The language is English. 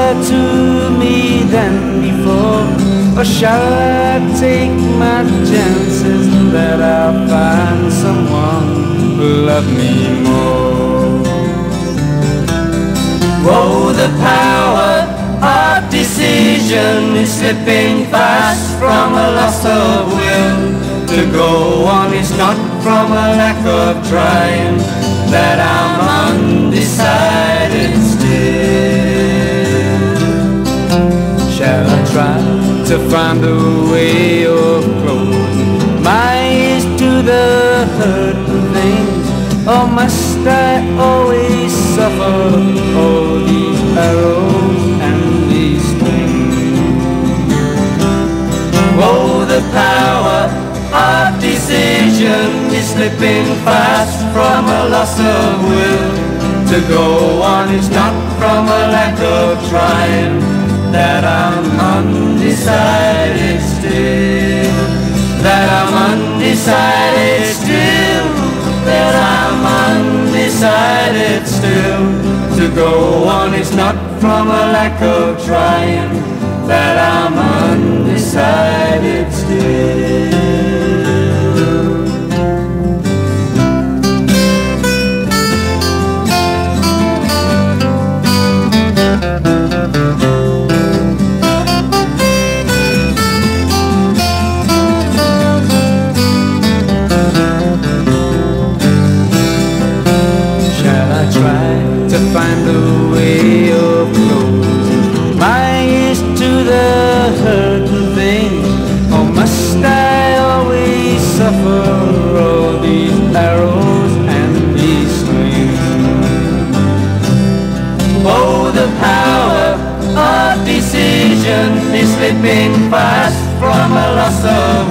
closer to me than before? Or shall I take my chances that I'll find someone who'll love me more? Oh, the power of decision is slipping fast from a loss of will. To go on is not from a lack of trying, that I'm undecided still. Shall I try to find a way of closing my ears to the hurting things? Or must I always suffer all these arrows and these stings? Oh, the power of decision is slipping fast from a loss of will. To go on is not from a lack of trying, that I'm undecided still. That I'm undecided still. That I'm undecided still. To go on is not from a lack of trying, that I'm undecided still. Try to find a way of closing my ears to the hurting things, or must I always suffer all these arrows and these slings? Oh, the power of decision is slipping fast from a loss of